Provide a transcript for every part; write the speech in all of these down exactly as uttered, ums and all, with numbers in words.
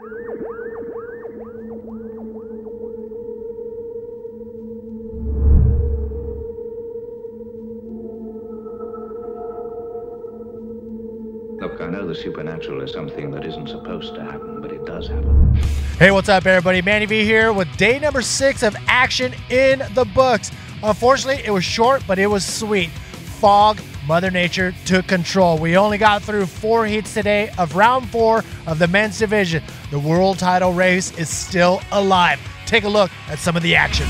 Look, I know the supernatural is something that isn't supposed to happen, but it does happen. Hey, what's up, everybody? Manny V here with day number six of Action in the Books. Unfortunately, it was short, but it was sweet. Fog, Mother Nature took control. We only got through four heats today of round four of the men's division. The world title race is still alive. Take a look at some of the action.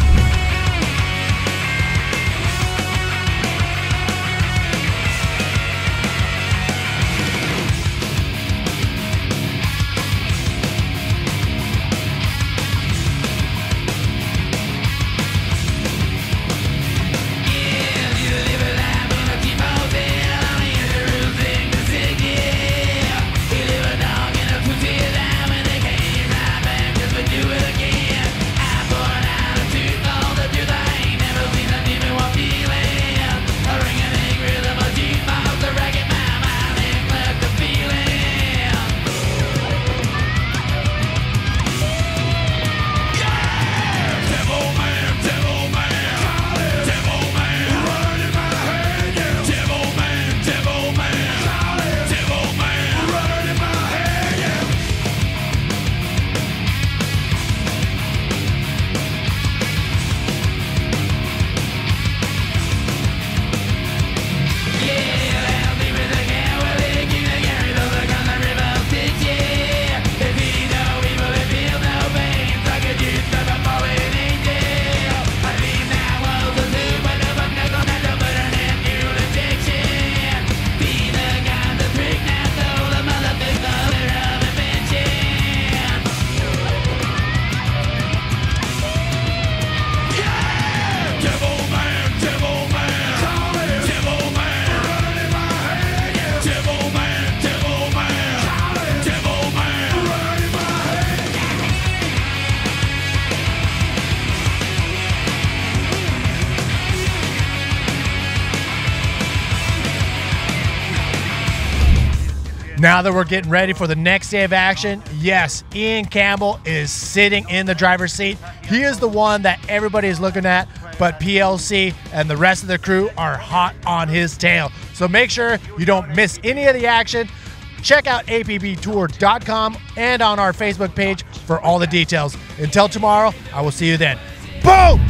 Now that we're getting ready for the next day of action, yes, Ian Campbell is sitting in the driver's seat. He is the one that everybody is looking at, but P L C and the rest of the crew are hot on his tail. So make sure you don't miss any of the action. Check out A P B tour dot com and on our Facebook page for all the details. Until tomorrow, I will see you then. Boom!